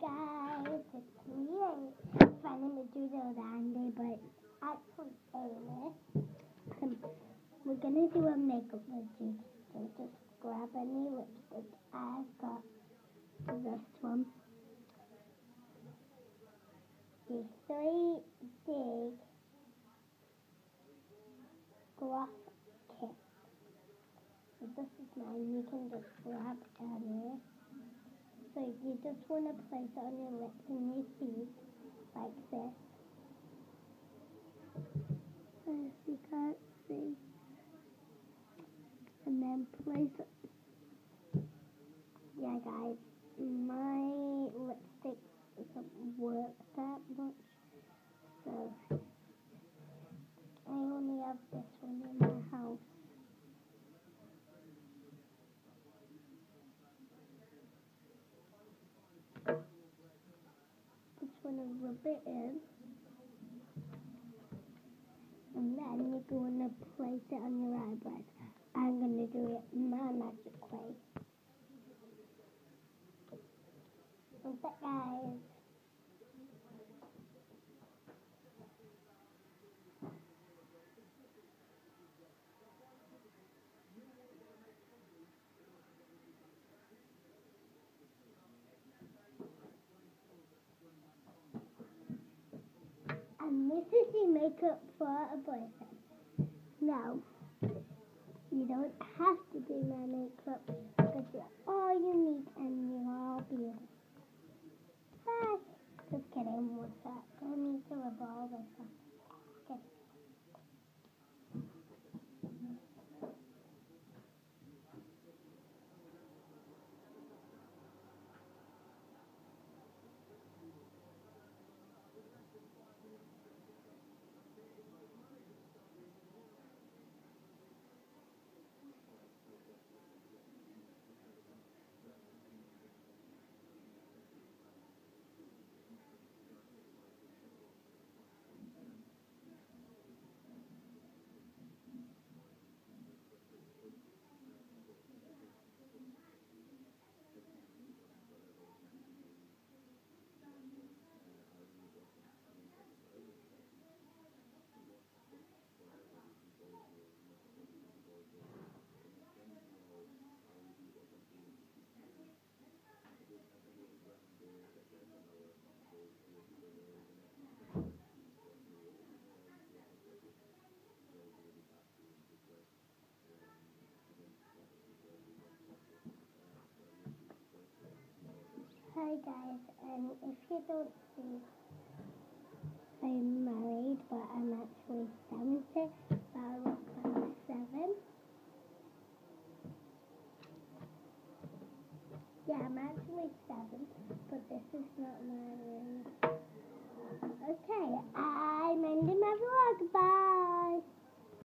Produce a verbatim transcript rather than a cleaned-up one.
guys, it's me, my name is Doodle Dandy, but actually Amy. Um, we're gonna do a makeup review, so just grab any lipstick. I've got this one. The three D gloss kit. So this is mine. You can just grab any. So you just want to place it on your lips and your teeth, like this. If you can't see. And then place it. Yeah, guys, my lipstick doesn't work that much, so I only have this one in my house. Just want to rub it in, and then you're going to place it on your eyebrows. I'm going to do it my magic way. What's that, guys? And this is your makeup for a boyfriend. Now, you don't have to do my makeup because you're all unique and you're all beautiful. Bye. Just kidding, what's that? I need to revolve or something. Okay. Hi guys, and if you don't see, I'm married, but I'm actually seventy, but I look like seven. Yeah, I'm actually seven, but this is not my ring. Okay, I'm ending my vlog. Bye.